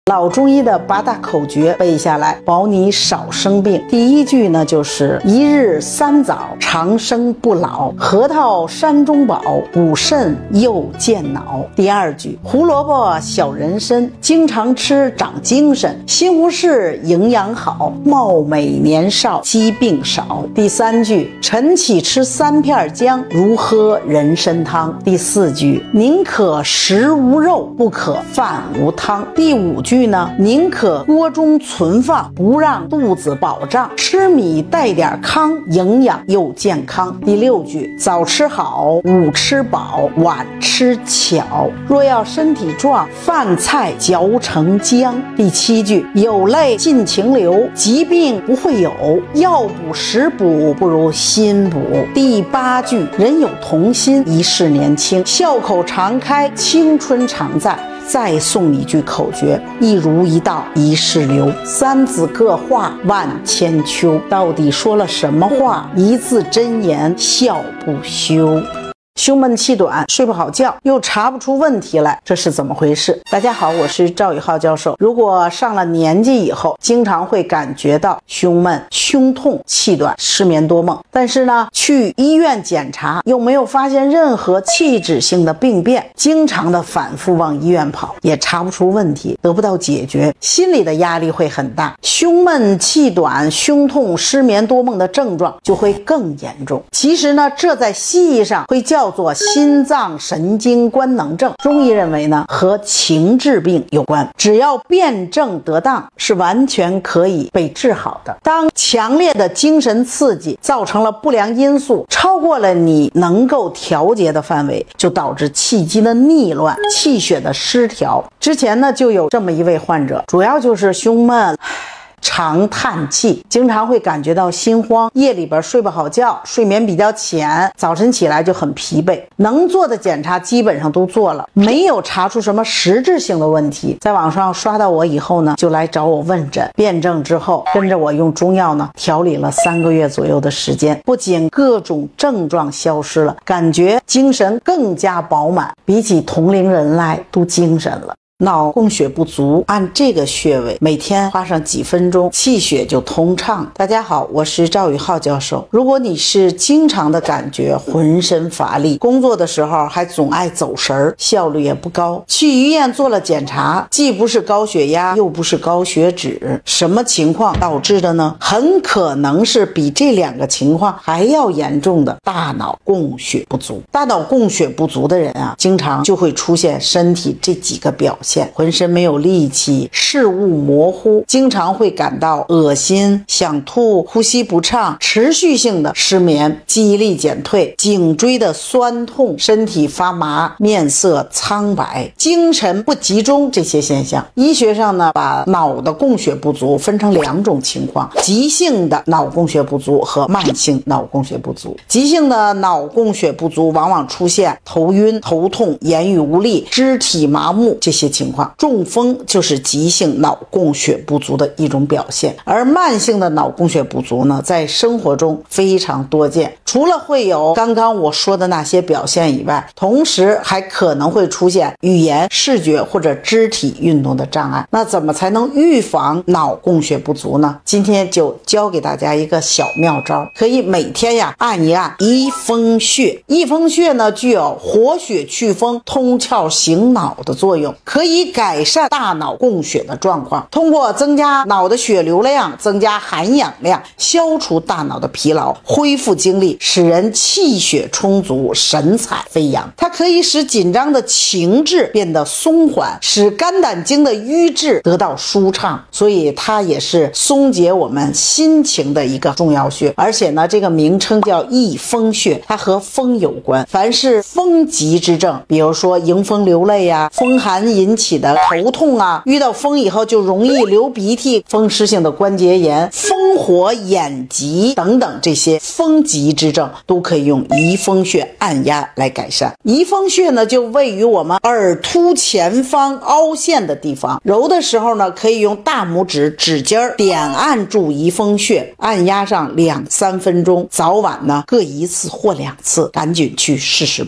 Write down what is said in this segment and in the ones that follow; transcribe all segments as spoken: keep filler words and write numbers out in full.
老中医的八大口诀背下来，保你少生病。第一句呢，就是一日三枣，长生不老；核桃山中宝，补肾又健脑。第二句，胡萝卜小人参，经常吃长精神；西红柿营养好，貌美年少，疾病少。第三句，晨起吃三片姜，如喝人参汤。第四句，宁可食无肉，不可饭无汤。第五句呢，宁可锅中存放，不让肚子饱胀，吃米带点糠，营养又健康。第六句，早吃好，午吃饱，晚吃巧。若要身体壮，饭菜嚼成浆。第七句，有泪尽情流，疾病不会有，药补食补不如心补。第八句，人有同心，一世年轻，笑口常开，青春常在。再送你句口诀，一如一道一世流，三字各化万千秋。到底说了什么话？一字真言笑不休。胸闷气短，睡不好觉，又查不出问题来，这是怎么回事？大家好，我是赵宇浩教授。如果上了年纪以后，经常会感觉到胸闷、胸痛、气短、失眠多梦，但是呢，去医院检查又没有发现任何器质性的病变，经常的反复往医院跑，也查不出问题，得不到解决，心理的压力会很大，胸闷、气短、胸痛、失眠多梦的症状就会更严重。其实呢，这在西医上会叫做心脏神经官能症，中医认为呢和情志病有关，只要辩证得当，是完全可以被治好的。当强烈的精神刺激造成了不良因素，超过了你能够调节的范围，就导致气机的逆乱、气血的失调。之前呢就有这么一位患者，主要就是胸闷，常叹气，经常会感觉到心慌，夜里边睡不好觉，睡眠比较浅，早晨起来就很疲惫。能做的检查基本上都做了，没有查出什么实质性的问题。在网上刷到我以后呢，就来找我问诊，辩证之后跟着我用中药呢调理了三个月左右的时间，不仅各种症状消失了，感觉精神更加饱满，比起同龄人来都精神了。脑供血不足，按这个穴位每天花上几分钟，气血就通畅。大家好，我是赵宇浩教授。如果你是经常的感觉浑身乏力，工作的时候还总爱走神儿，效率也不高，去医院做了检查，既不是高血压，又不是高血脂，什么情况导致的呢？很可能是比这两个情况还要严重的大脑供血不足。大脑供血不足的人啊，经常就会出现身体这几个表现。浑身没有力气，视物模糊，经常会感到恶心、想吐、呼吸不畅，持续性的失眠，记忆力减退，颈椎的酸痛，身体发麻，面色苍白，精神不集中，这些现象。医学上呢，把脑的供血不足分成两种情况，急性的脑供血不足和慢性脑供血不足。急性的脑供血不足往往出现头晕、头痛、言语无力、肢体麻木这些情况。情况，中风就是急性脑供血不足的一种表现，而慢性的脑供血不足呢，在生活中非常多见。除了会有刚刚我说的那些表现以外，同时还可能会出现语言、视觉或者肢体运动的障碍。那怎么才能预防脑供血不足呢？今天就教给大家一个小妙招，可以每天呀按一按仪风穴。仪风穴呢，具有活血祛风、通窍醒脑的作用，可以以改善大脑供血的状况，通过增加脑的血流量，增加含氧量，消除大脑的疲劳，恢复精力，使人气血充足，神采飞扬。它可以使紧张的情志变得松缓，使肝胆经的瘀滞得到舒畅，所以它也是松解我们心情的一个重要穴。而且呢，这个名称叫仪风穴，它和风有关。凡是风疾之症，比如说迎风流泪呀、啊、风寒引起的头痛啊，遇到风以后就容易流鼻涕，风湿性的关节炎、风火眼疾等等，这些风疾之症都可以用仪风穴按压来改善。仪风穴呢，就位于我们耳突前方凹陷的地方，揉的时候呢，可以用大拇指指尖点按住仪风穴，按压上两三分钟，早晚呢各一次或两次，赶紧去试试吧。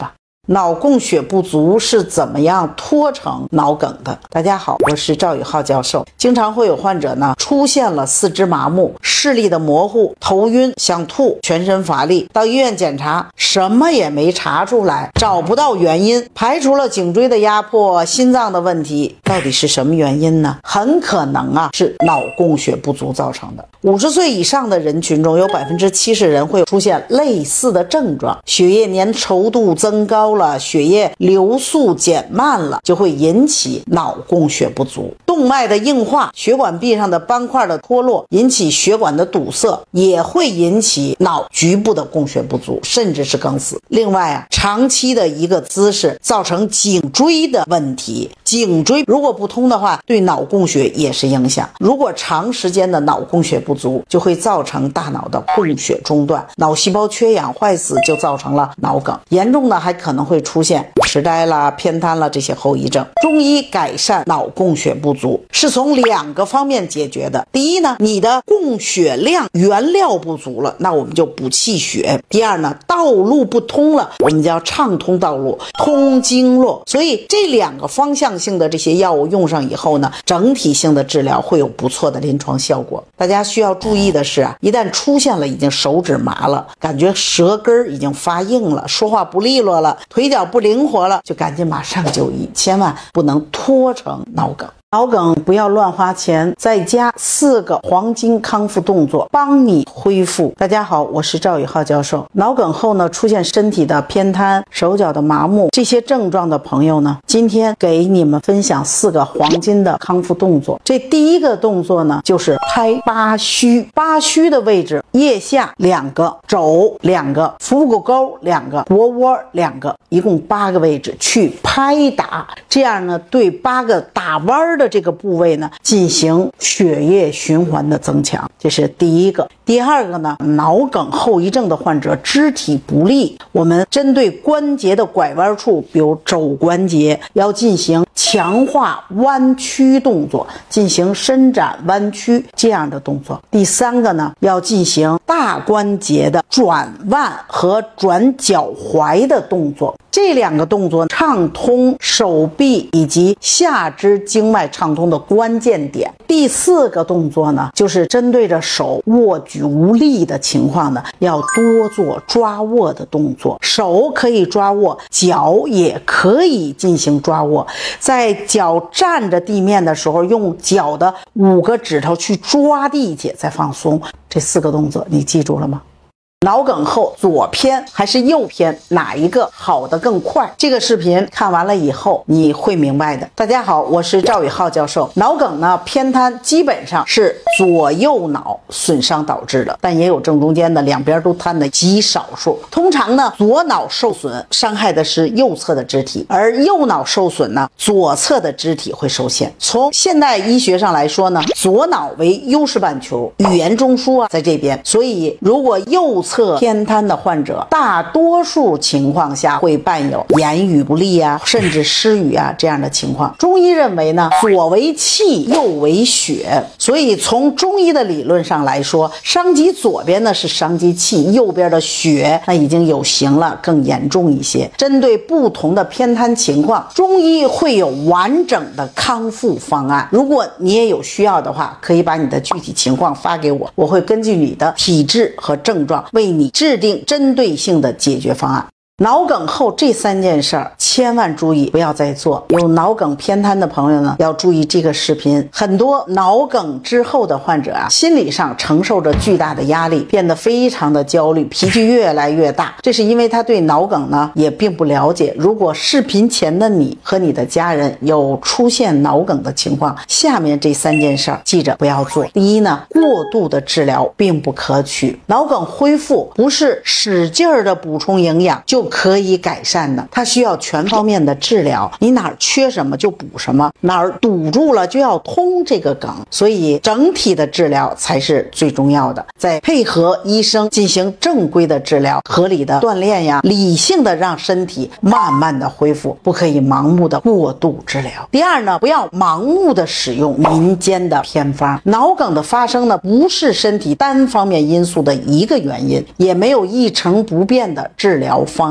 脑供血不足是怎么样拖成脑梗的？大家好，我是赵宇浩教授。经常会有患者呢出现了四肢麻木、视力的模糊、头晕、想吐、全身乏力，到医院检查什么也没查出来，找不到原因，排除了颈椎的压迫、心脏的问题，到底是什么原因呢？很可能啊是脑供血不足造成的。五十岁以上的人群中有百分之七十人会出现类似的症状，血液粘稠度增高了，血液流速减慢了，就会引起脑供血不足。动脉的硬化、血管壁上的斑块的脱落，引起血管的堵塞，也会引起脑局部的供血不足，甚至是梗死。另外啊，长期的一个姿势造成颈椎的问题，颈椎如果不通的话，对脑供血也是影响。如果长时间的脑供血不足，就会造成大脑的供血中断，脑细胞缺氧坏死，就造成了脑梗。严重的还可能会出现痴呆啦、偏瘫啦这些后遗症。中医改善脑供血不足是从两个方面解决的。第一呢，你的供血量原料不足了，那我们就补气血。第二呢，道路不通了，我们就要畅通道路，通经络。所以这两个方向性的这些药物用上以后呢，整体性的治疗会有不错的临床效果。大家需要注意的是啊，一旦出现了已经手指麻了，感觉舌根已经发硬了，说话不利落了，腿脚不灵活了，就赶紧马上就医，千万不能拖成脑梗。脑梗不要乱花钱，再加四个黄金康复动作帮你恢复。大家好，我是赵宇浩教授。脑梗后呢，出现身体的偏瘫、手脚的麻木这些症状的朋友呢，今天给你们分享四个黄金的康复动作。这第一个动作呢，就是拍八虚。八虚的位置，腋下两个，肘两个，腹股沟两个，脖窝两个，一共八个位置去拍打。这样呢，对八个打弯的这个部位呢进行血液循环的增强，这是第一个。第二个呢，脑梗后遗症的患者肢体不利，我们针对关节的拐弯处，比如肘关节，要进行强化弯曲动作，进行伸展弯曲这样的动作。第三个呢，要进行大关节的转腕和转脚踝的动作。这两个动作畅通手臂以及下肢经脉畅通的关键点。第四个动作呢，就是针对着手握举无力的情况呢，要多做抓握的动作。手可以抓握，脚也可以进行抓握。在脚站着地面的时候，用脚的五个指头去抓地去，再放松。这四个动作你记住了吗？脑梗后左偏还是右偏，哪一个好的更快？这个视频看完了以后你会明白的。大家好，我是赵宇浩教授。脑梗呢，偏瘫基本上是左右脑损伤导致的，但也有正中间的两边都瘫的极少数。通常呢，左脑受损伤害的是右侧的肢体，而右脑受损呢，左侧的肢体会受限。从现代医学上来说呢，左脑为优势半球，语言中枢啊在这边，所以如果右侧侧偏瘫的患者，大多数情况下会伴有言语不利啊，甚至失语啊这样的情况。中医认为呢，左为气，右为血，所以从中医的理论上来说，伤及左边呢是伤及气，右边的血那已经有形了，更严重一些。针对不同的偏瘫情况，中医会有完整的康复方案。如果你也有需要的话，可以把你的具体情况发给我，我会根据你的体质和症状为你制定针对性的解决方案。脑梗后这三件事儿千万注意，不要再做。有脑梗偏瘫的朋友呢，要注意这个视频。很多脑梗之后的患者啊，心理上承受着巨大的压力，变得非常的焦虑，脾气越来越大。这是因为他对脑梗呢也并不了解。如果视频前的你和你的家人有出现脑梗的情况，下面这三件事儿记着不要做。第一呢，过度的治疗并不可取。脑梗恢复不是使劲儿的补充营养就可以改善的，它需要全方面的治疗。你哪儿缺什么就补什么，哪儿堵住了就要通这个梗，所以整体的治疗才是最重要的。再配合医生进行正规的治疗，合理的锻炼呀，理性的让身体慢慢的恢复，不可以盲目的过度治疗。第二呢，不要盲目的使用民间的偏方。脑梗的发生呢，不是身体单方面因素的一个原因，也没有一成不变的治疗方案。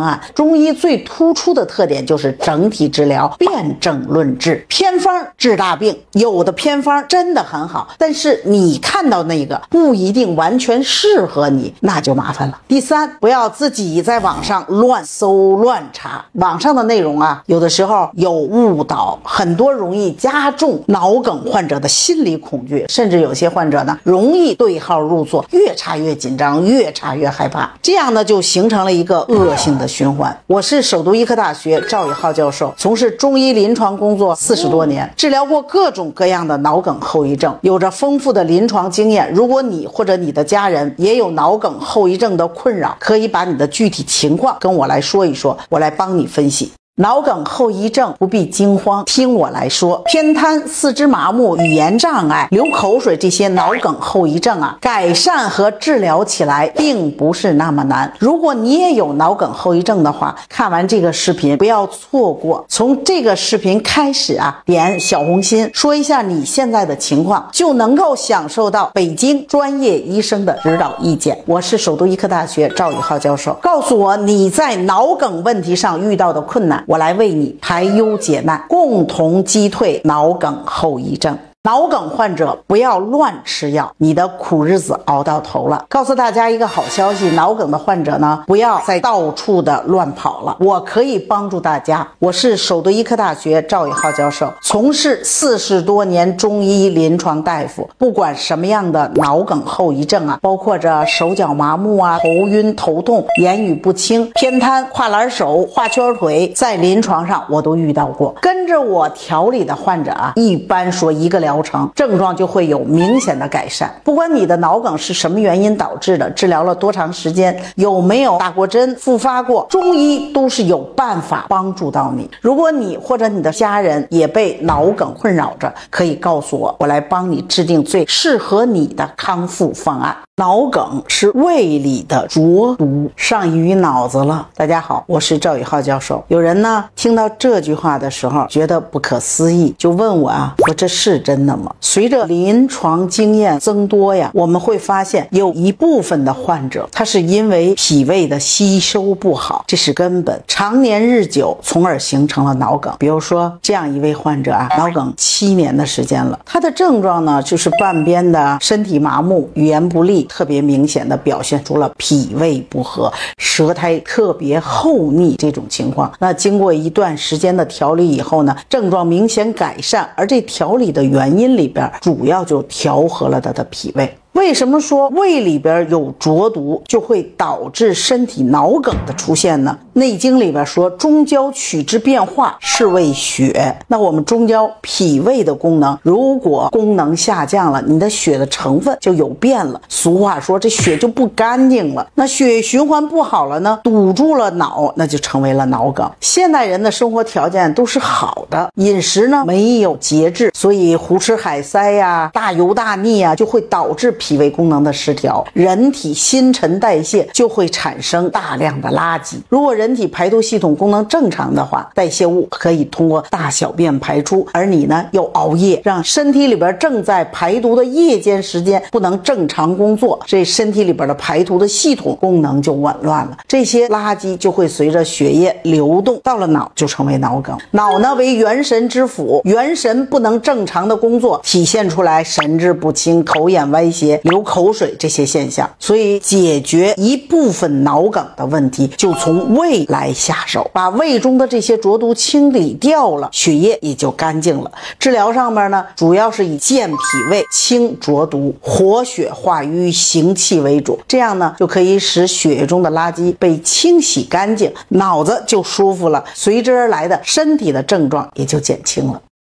方案。中医最突出的特点就是整体治疗，辨证论治，偏方治大病。有的偏方真的很好，但是你看到那个不一定完全适合你，那就麻烦了。第三，不要自己在网上乱搜乱查，网上的内容啊，有的时候有误导，很多容易加重脑梗患者的心理恐惧，甚至有些患者呢容易对号入座，越查越紧张，越查越害怕，这样呢就形成了一个恶性的循环。我是首都医科大学赵宇浩教授，从事中医临床工作四十多年，治疗过各种各样的脑梗后遗症，有着丰富的临床经验。如果你或者你的家人也有脑梗后遗症的困扰，可以把你的具体情况跟我来说一说，我来帮你分析。脑梗后遗症不必惊慌，听我来说。偏瘫、四肢麻木、语言障碍、流口水这些脑梗后遗症啊，改善和治疗起来并不是那么难。如果你也有脑梗后遗症的话，看完这个视频不要错过。从这个视频开始啊，点小红心，说一下你现在的情况，就能够享受到北京专业医生的指导意见。我是首都医科大学赵宇浩教授，告诉我你在脑梗问题上遇到的困难，我来为你排忧解难，共同击退脑梗后遗症。脑梗患者不要乱吃药，你的苦日子熬到头了。告诉大家一个好消息，脑梗的患者呢，不要再到处的乱跑了，我可以帮助大家。我是首都医科大学赵宇浩教授，从事四十多年中医临床大夫，不管什么样的脑梗后遗症啊，包括着手脚麻木啊、头晕头痛、言语不清、偏瘫、跨栏手、画圈腿，在临床上我都遇到过。跟着我调理的患者啊，一般说一个疗疗程症状就会有明显的改善。不管你的脑梗是什么原因导致的，治疗了多长时间，有没有打过针复发过，中医都是有办法帮助到你。如果你或者你的家人也被脑梗困扰着，可以告诉我，我来帮你制定最适合你的康复方案。脑梗是胃里的浊毒上移于脑子了。大家好，我是赵宇浩教授。有人呢听到这句话的时候觉得不可思议，就问我啊，说这是真的吗？随着临床经验增多呀，我们会发现有一部分的患者他是因为脾胃的吸收不好，这是根本，常年日久，从而形成了脑梗。比如说这样一位患者啊，脑梗七年的时间了，他的症状呢就是半边的身体麻木，语言不利，特别明显的表现出了脾胃不和，舌苔特别厚腻这种情况。那经过一段时间的调理以后呢，症状明显改善，而这调理的原因里边主要就调和了他的脾胃。为什么说胃里边有浊毒就会导致身体脑梗的出现呢？内经里边说中焦取之变化是为血，那我们中焦脾胃的功能如果功能下降了，你的血的成分就有变了，俗话说这血就不干净了，那血循环不好了呢，堵住了脑，那就成为了脑梗。现代人的生活条件都是好的，饮食呢没有节制，所以胡吃海塞呀、大油大腻啊，就会导致脾胃功能的失调，人体新陈代谢就会产生大量的垃圾。如果人体排毒系统功能正常的话，代谢物可以通过大小便排出，而你呢又熬夜，让身体里边正在排毒的夜间时间不能正常工作，这身体里边的排毒的系统功能就紊乱了，这些垃圾就会随着血液流动到了脑，就成为脑梗。脑呢为元神之府，元神不能正常的工作，体现出来神志不清、口眼歪斜、流口水这些现象。所以解决一部分脑梗的问题，就从胃来下手，把胃中的这些浊毒清理掉了，血液也就干净了。治疗上面呢，主要是以健脾胃、清浊毒、活血化瘀、行气为主，这样呢就可以使血液中的垃圾被清洗干净，脑子就舒服了，随之而来的身体的症状也就减轻了。